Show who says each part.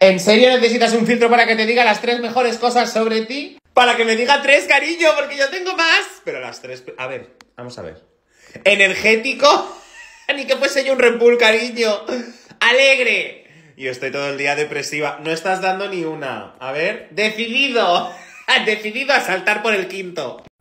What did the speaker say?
Speaker 1: ¿En serio necesitas un filtro para que te diga las 3 mejores cosas sobre ti? Para que me diga 3, cariño, porque yo tengo más. Pero las 3... A ver, vamos a ver. Energético. Ni que fuese yo un Red Bull, cariño. Alegre. Yo estoy todo el día depresiva. No estás dando ni una. A ver. Decidido. Decidido a saltar por el quinto.